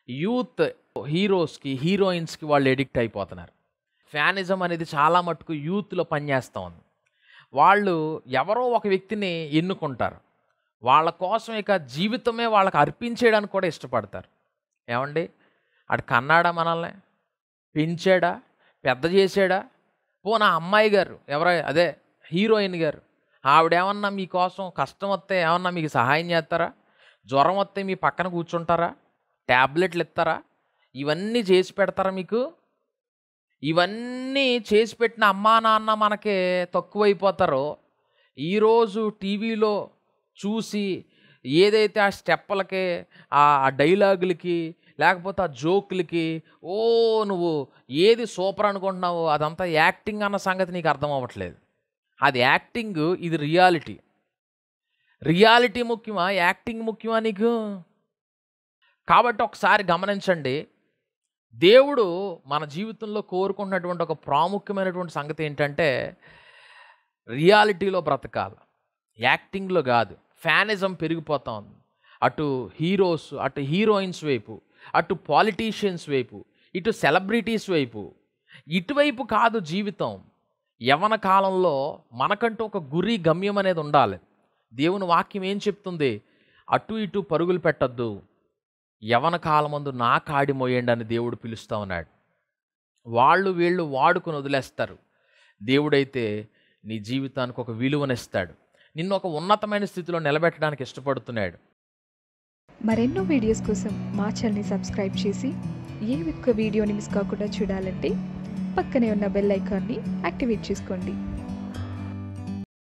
Youth హీరోస్కి హీరోయిన్స్కి వాళ్ళు addict అయిపోతున్నారు. Fanism అనేది చాలా మటుకు యూత్లో పనిచేస్తూ ఉంది. వాళ్ళు ఎవరో ఒక వ్యక్తిని ఎన్నుకుంటారు, వాళ్ళ కోసం ఇక జీవితమే వాళ్ళకి అర్పించేయడానికి కూడా ఇష్టపడతారు. ఏమండి, అటు కన్నాడా, మనల్ని పెంచాడా, పెద్ద చేసాడా? పోనా అమ్మాయి గారు అదే హీరోయిన్ గారు, ఆవిడేమన్నా మీకోసం కష్టం వస్తే ఏమన్నా మీకు సహాయం చేస్తారా? జ్వరం వస్తే మీ పక్కన కూర్చుంటారా? ట్యాబ్లెట్లు ఇస్తారా? ఇవన్నీ చేసి పెడతారా మీకు? ఇవన్నీ చేసి పెట్టిన అమ్మా నాన్న మనకే తక్కువైపోతారో ఈరోజు టీవీలో చూసి ఏదైతే ఆ స్టెప్పులకి, ఆ డైలాగులకి, లేకపోతే ఆ జోకులకి నువ్వు ఏది సూపర్ అనుకుంటున్నావో అదంతా యాక్టింగ్ అన్న సంగతి నీకు అర్థం అవ్వట్లేదు. అది యాక్టింగ్, ఇది రియాలిటీ. రియాలిటీ ముఖ్యమా, యాక్టింగ్ ముఖ్యమా నీకు? కాబట్టి ఒకసారి గమనించండి, దేవుడు మన జీవితంలో కోరుకున్నటువంటి ఒక ప్రాముఖ్యమైనటువంటి సంగతి ఏంటంటే రియాలిటీలో బ్రతకాలి, యాక్టింగ్లో కాదు. ఫ్యానిజం పెరిగిపోతా ఉంది. అటు హీరోస్, అటు హీరోయిన్స్ వైపు, అటు పాలిటీషియన్స్ వైపు, ఇటు సెలబ్రిటీస్ వైపు, ఇటువైపు కాదు జీవితం. యవ్వన కాలంలో మనకంటూ ఒక గురి, గమ్యం అనేది ఉండాలి. దేవుని వాక్యం ఏం చెప్తుంది? అటు ఇటు పరుగులు పెట్టద్దు, యవ్వన కాలమందు నా కాడి మోయండి అని దేవుడు పిలుస్తూ ఉన్నాడు. వాళ్ళు వీళ్ళు వాడుకొని వదిలేస్తారు. దేవుడైతే నీ జీవితానికి ఒక విలువనిస్తాడు, నిన్ను ఒక ఉన్నతమైన స్థితిలో నిలబెట్టడానికి ఇష్టపడుతున్నాడు. మరెన్నో వీడియోస్ కోసం మా ఛానల్ని సబ్స్క్రైబ్ చేసి ఏ ఒక్క వీడియోని మిస్ కాకుండా చూడాలంటే పక్కనే ఉన్న బెల్ ఐకాన్ని యాక్టివేట్ చేసుకోండి.